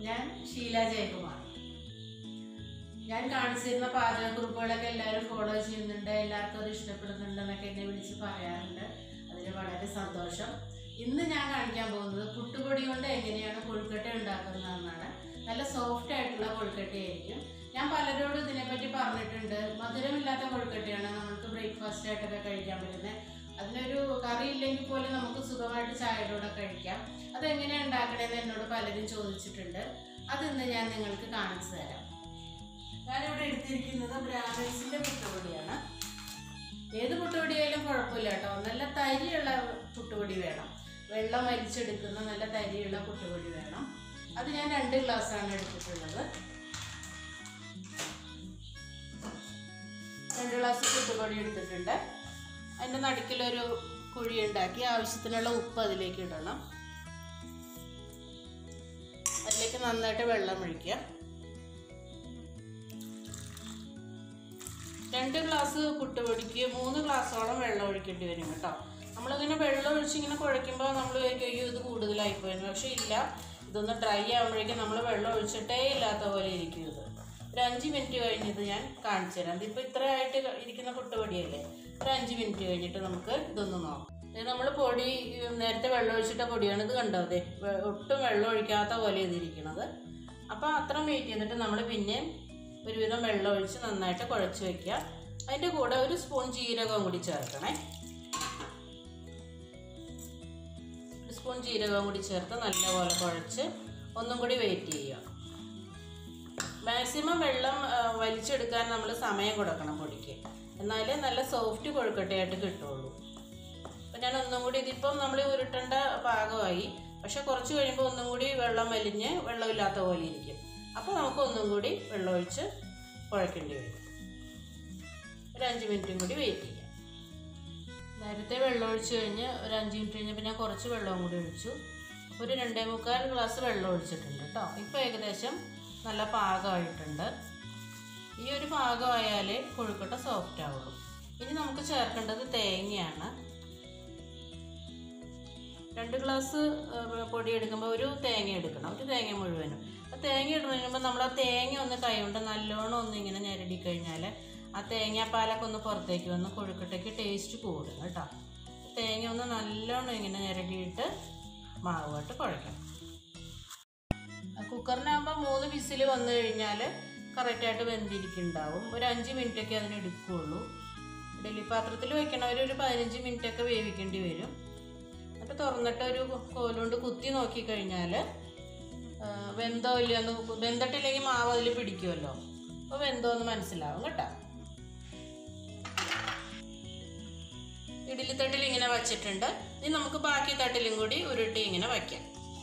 ഞാൻ ഷീല ജയകുമാർ. ഞാൻ കാണിച്ചിരുന്ന പാചകക്കുറിപ്പുകളൊക്കെ എല്ലാവരും ഫോളോ ചെയ്യുന്നുണ്ട്, എല്ലാവർക്കും അത് ഇഷ്ടപ്പെടുന്നുണ്ടെന്നൊക്കെ എന്നെ വിളിച്ച് പറയാറുണ്ട്. അതിന് വളരെ സന്തോഷം. ഇന്ന് ഞാൻ കാണിക്കാൻ പോകുന്നത് പുട്ടുപൊടി കൊണ്ട് എങ്ങനെയാണ് കൊഴുക്കട്ട ഉണ്ടാക്കുന്നതെന്നാണ്. നല്ല സോഫ്റ്റ് ആയിട്ടുള്ള കൊഴുക്കട്ടയായിരിക്കും. ഞാൻ പലരോടും ഇതിനെപ്പറ്റി പറഞ്ഞിട്ടുണ്ട്. മധുരമില്ലാത്ത കൊഴുക്കട്ടയാണ് നമുക്ക് ബ്രേക്ക്ഫാസ്റ്റ് ആയിട്ടൊക്കെ കഴിക്കാൻ പറ്റുന്നത്. അതിനൊരു കറി ഇല്ലെങ്കിൽ പോലും നമുക്ക് സുഖമായിട്ട് ചായയുടെ കൂടെ കഴിക്കാം. അതെങ്ങനെയാണ് ഉണ്ടാക്കണമെന്ന് എന്നോട് പലരും ചോദിച്ചിട്ടുണ്ട്. അതിന്ന് ഞാൻ നിങ്ങൾക്ക് കാണിച്ചു തരാം. ഞാനിവിടെ എടുത്തിരിക്കുന്നത് ബ്രാഹ്മിൻസിൻ്റെ പുട്ടുപൊടിയാണ്. ഏത് പുട്ടുപൊടിയായാലും കുഴപ്പമില്ല കേട്ടോ. നല്ല തരിയുള്ള പുട്ടുപൊടി വേണം. വെള്ളം വലിച്ചെടുക്കുന്ന നല്ല തരിയുള്ള പുട്ടുപൊടി വേണം. അത് ഞാൻ 2 ഗ്ലാസ്സാണ് എടുത്തിട്ടുള്ളത്. 2 ഗ്ലാസ് പുട്ടുപൊടി എടുത്തിട്ടുണ്ട്. അതിൻ്റെ നടുക്കിലൊരു കുഴി ഉണ്ടാക്കി ആവശ്യത്തിനുള്ള ഉപ്പ് അതിലേക്ക് ഇടണം. അതിലേക്ക് നന്നായിട്ട് വെള്ളം ഒഴിക്കുക. 2 ഗ്ലാസ് പുട്ടുപൊടിക്ക് 3 ഗ്ലാസ്സോളം വെള്ളം ഒഴിക്കേണ്ടി വരും കേട്ടോ. നമ്മളിങ്ങനെ വെള്ളം ഒഴിച്ച് ഇങ്ങനെ കുഴയ്ക്കുമ്പോൾ നമ്മൾ അയ്യോ ഇത് കൂടുതലായിപ്പോയിരുന്നു. പക്ഷേ ഇല്ല, ഇതൊന്ന് ഡ്രൈ ആകുമ്പോഴേക്കും നമ്മൾ വെള്ളം ഒഴിച്ചിട്ടേ ഇല്ലാത്ത പോലെ ഇരിക്കും. ഇത് ഒരു 5 മിനിറ്റ് കഴിഞ്ഞിട്ട് ഞാൻ കാണിച്ചു തരാം. ഇതിപ്പോൾ ഇത്രയായിട്ട് ഇരിക്കുന്ന പുട്ടുപൊടിയല്ലേ, ഒരു 5 മിനിറ്റ് കഴിഞ്ഞിട്ട് നമുക്ക് ഇതൊന്ന് നോക്കാം. നമ്മൾ പൊടി നേരത്തെ വെള്ളം ഒഴിച്ചിട്ട പൊടിയാണ്. ഇത് കണ്ടോ, അതെ ഒട്ടും വെള്ളം ഒഴിക്കാത്ത പോലെ ഇതിരിക്കണത്. അപ്പോൾ അത്ര വെയിറ്റ് ചെയ്തിട്ട് നമ്മൾ പിന്നെയും ഒരുവിധം വെള്ളം ഒഴിച്ച് നന്നായിട്ട് കുഴച്ച് വയ്ക്കുക. അതിൻ്റെ കൂടെ ഒരു സ്പൂൺ ജീരകവും കൂടി ചേർക്കണേ. ഒരു സ്പൂൺ ജീരകവും കൂടി ചേർത്ത് നല്ലപോലെ കുഴച്ച് ഒന്നും കൂടി വെയിറ്റ് ചെയ്യുക. മാക്സിമം വെള്ളം വലിച്ചെടുക്കാൻ നമ്മൾ സമയം കൊടുക്കണം പൊടിക്ക്, എന്നാലേ നല്ല സോഫ്റ്റ് കൊഴുക്കട്ടയായിട്ട് കിട്ടുള്ളൂ. അപ്പം ഞാൻ ഒന്നും കൂടി, ഇതിപ്പം നമ്മൾ ഉരുട്ടേണ്ട പാകമായി, പക്ഷെ കുറച്ച് കഴിയുമ്പോൾ ഒന്നും കൂടി വെള്ളം വലിഞ്ഞ് വെള്ളമില്ലാത്ത പോലെ ഇരിക്കും. അപ്പോൾ നമുക്ക് ഒന്നും കൂടി വെള്ളമൊഴിച്ച് കുഴക്കേണ്ടി വരും. ഒരു 5 മിനിറ്റും കൂടി വെയിറ്റ് ചെയ്യാം. നേരത്തെ വെള്ളം ഒഴിച്ച് കഴിഞ്ഞ് ഒരു 5 മിനിറ്റ് കഴിഞ്ഞപ്പോൾ ഞാൻ കുറച്ച് വെള്ളവും കൂടി ഒഴിച്ചു. ഒരു 2.25 ഗ്ലാസ് വെള്ളം ഒഴിച്ചിട്ടുണ്ട് കേട്ടോ. ഇപ്പോൾ ഏകദേശം നല്ല പാകമായിട്ടുണ്ട്. ഈ ഒരു പാകമായാലേ കൊഴുക്കട്ട സോഫ്റ്റ് ആവുള്ളൂ. ഇനി നമുക്ക് ചേർക്കേണ്ടത് തേങ്ങയാണ്. 2 ഗ്ലാസ് പൊടി എടുക്കുമ്പോൾ ഒരു തേങ്ങ എടുക്കണം, ഒരു തേങ്ങ മുഴുവനും. അപ്പോൾ തേങ്ങ ഇടുന്നതിന് മുമ്പ് നമ്മൾ ആ തേങ്ങ ഒന്ന് കൈകൊണ്ട് നല്ലോണം ഒന്ന് ഇങ്ങനെ ഞെരടി കഴിഞ്ഞാൽ ആ തേങ്ങാപ്പാലൊക്കെ ഒന്ന് പുറത്തേക്ക് വന്ന് കൊഴുക്കട്ടയ്ക്ക് ടേസ്റ്റ് കൂടും കേട്ടോ. തേങ്ങ ഒന്ന് നല്ലോണം ഇങ്ങനെ ഞെരടിയിട്ട് മാവായിട്ട് കുഴക്കണം. കുക്കറിനാകുമ്പോൾ 3 വിസിൽ വന്നു കഴിഞ്ഞാൽ കറക്റ്റായിട്ട് വെന്തിരിക്കുന്നുണ്ടാവും. ഒരു 5 മിനിറ്റൊക്കെ അതിനെടുക്കുകയുള്ളൂ. ഇഡ്ഡലി പാത്രത്തിൽ വയ്ക്കണവർ ഒരു 15 മിനിറ്റൊക്കെ വേവിക്കേണ്ടി വരും. എന്നിട്ട് തുറന്നിട്ട് ഒരു കോലുകൊണ്ട് കുത്തി നോക്കിക്കഴിഞ്ഞാൽ വെന്തോ ഇല്ലയെന്ന്, വെന്തിട്ടില്ലെങ്കിൽ മാവ് അതിൽ പിടിക്കുമല്ലോ, അപ്പോൾ വെന്തോ എന്ന് മനസ്സിലാവും കേട്ടോ. ഇഡ്ഡലി തട്ടിൽ ഇങ്ങനെ വച്ചിട്ടുണ്ട്. ഇനി നമുക്ക് ബാക്കി തട്ടിലും കൂടി ഉരുട്ടി ഇങ്ങനെ വയ്ക്കാം.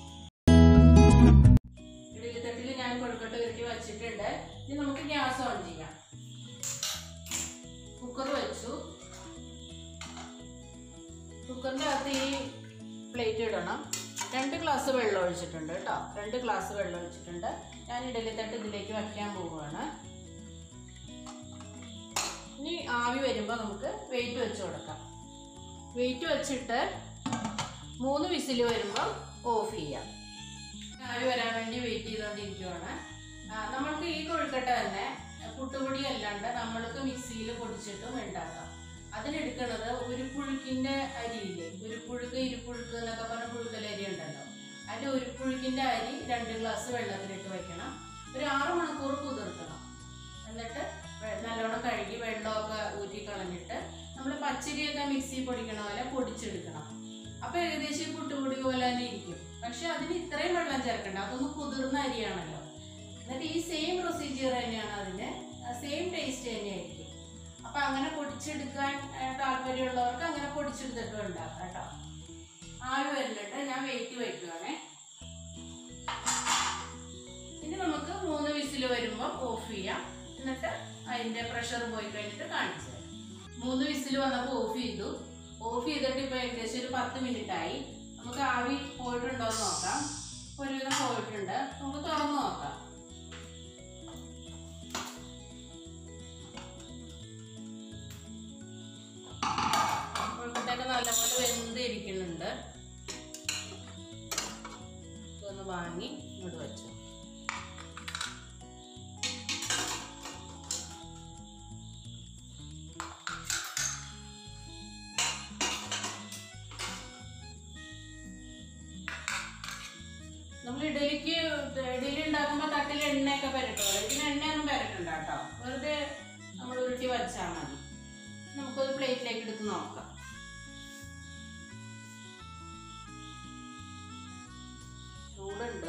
ഇഡ്ഡലി തട്ടിൽ ഞാൻ കൊഴുക്കട്ട ഉരുട്ടി വച്ചിട്ടുണ്ട്. ഇനി നമുക്ക് ഗ്യാസ് ഓൺ ചെയ്യാം. കുക്കർ വെച്ചു. കുക്കറിൻ്റെ അകത്ത് ഈ പ്ലേറ്റ് ഇടണം. 2 ഗ്ലാസ് വെള്ളം ഒഴിച്ചിട്ടുണ്ട് കേട്ടോ. 2 ഗ്ലാസ് വെള്ളം ഒഴിച്ചിട്ടുണ്ട്. ഞാൻ ഇഡ്ഡലി തട്ട് ഇതിലേക്ക് വയ്ക്കാൻ പോവുകയാണ്. ഇനി ആവി വരുമ്പോൾ നമുക്ക് വെയിറ്റ് വെച്ച് കൊടുക്കാം. വെയിറ്റ് വെച്ചിട്ട് 3 വിസിൽ വരുമ്പോൾ ഓഫ് ചെയ്യാം. ആവി വരാൻ വേണ്ടി വെയിറ്റ് ചെയ്തുകൊണ്ടിരിക്കുകയാണ്. നമ്മൾക്ക് ഈ കൊഴുക്കട്ട തന്നെ പുട്ടുപൊടി അല്ലാണ്ട് നമ്മൾക്ക് മിക്സിയിൽ പൊടിച്ചിട്ടും ഉണ്ടാക്കാം. അതിനെടുക്കുന്നത് ഉരുപ്പുഴുക്കിൻ്റെ അരിയില്ലേ, ഉരുപ്പുഴുക്ക് ഇരുപ്പുഴുക്ക് എന്നൊക്കെ പറഞ്ഞ പുഴുക്കലരി ഉണ്ടല്ലോ, അതിൻ്റെ ഉരുപ്പുഴുക്കിൻ്റെ അരി 2 ഗ്ലാസ് വെള്ളത്തിലിട്ട് വയ്ക്കണം. ഒരു 6 മണിക്കൂർ കുതിർക്കണം. എന്നിട്ട് നല്ലോണം കഴുകി വെള്ളമൊക്കെ ഊറ്റി കളഞ്ഞിട്ട് നമ്മൾ പച്ചരിയൊക്കെ മിക്സി പൊടിക്കണ പോലെ പൊടിച്ചെടുക്കണം. അപ്പോൾ ഏകദേശം പുട്ടുപൊടി പോലെ തന്നെ ഇരിക്കും. പക്ഷെ അതിന് ഇത്രയും വെള്ളം ചേർക്കണ്ട, അതൊന്ന് കുതിർന്ന അരിയാണല്ലോ. എന്നിട്ട് ഈ സെയിം പ്രൊസീജിയർ തന്നെയാണ്, അതിന് സെയിം ടേസ്റ്റ് തന്നെയായിരിക്കും. അപ്പം അങ്ങനെ പൊടിച്ചെടുക്കാൻ താല്പര്യമുള്ളവർക്ക് അങ്ങനെ പൊടിച്ചെടുത്തിട്ട് ഉണ്ടാക്കാം കേട്ടോ. ആവി വരുന്നിട്ട് ഞാൻ വെയിറ്റ് വയ്ക്കുകയാണേ. ഇനി നമുക്ക് 3 വിസിൽ വരുമ്പോൾ ഓഫ് ചെയ്യാം. എന്നിട്ട് അതിൻ്റെ പ്രഷർ പോയി കഴിഞ്ഞിട്ട് കാണിച്ചു തരാം. 3 വിസിൽ വന്നപ്പോൾ ഓഫ് ചെയ്തു. ഓഫ് ചെയ്തിട്ട് ഇപ്പോൾ ഏകദേശം ഒരു 10 മിനിറ്റായി. നമുക്ക് ആവി പോയിട്ടുണ്ടോ എന്ന് നോക്കാം. ഒരുവിധം പോയിട്ടുണ്ട്. നമുക്ക് തുറന്ന് നോക്കാം. കൊഴുക്കട്ടയൊക്കെ നല്ലപോലെ വെന്തിരിക്കുന്നുണ്ട്. ഇതൊന്ന് വാങ്ങി ഇങ്ങോട്ട് വെച്ചു. ഉണ്ടാക്കുമ്പോൾ തട്ടിൽ എണ്ണയൊക്കെ പുരട്ടുമല്ലോ, ഇതിന് എണ്ണയൊന്നും പുരട്ടണ്ട കേട്ടോ, വെറുതെ നമ്മൾ ഉരുട്ടി വച്ചാൽ മതി. നമുക്കൊരു പ്ലേറ്റിലേക്ക് എടുത്ത് നോക്കാം. ചൂടുണ്ട്.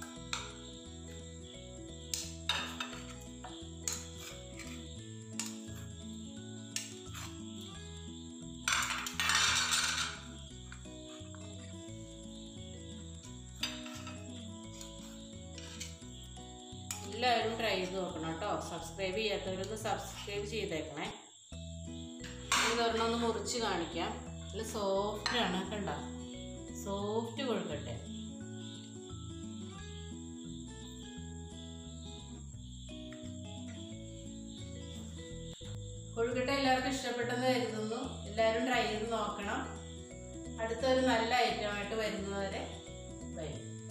എല്ലാവരും ട്രൈ ചെയ്ത് നോക്കണം കേട്ടോ. സബ്സ്ക്രൈബ് ചെയ്യാത്തവരൊന്ന് സബ്സ്ക്രൈബ് ചെയ്തേക്കണേ. ഇതൊരെണ്ണം ഒന്ന് മുറിച്ച് കാണിക്കാം. നല്ല സോഫ്റ്റാണ്, കണ്ട സോഫ്റ്റ് കൊഴുക്കട്ടെ. കൊഴുക്കട്ട എല്ലാവർക്കും ഇഷ്ടപ്പെട്ടെന്ന് കരുതുന്നു. എല്ലാവരും ട്രൈ ചെയ്ത് നോക്കണം. അടുത്തൊരു നല്ല ഐറ്റമായിട്ട് വരുന്നവരെ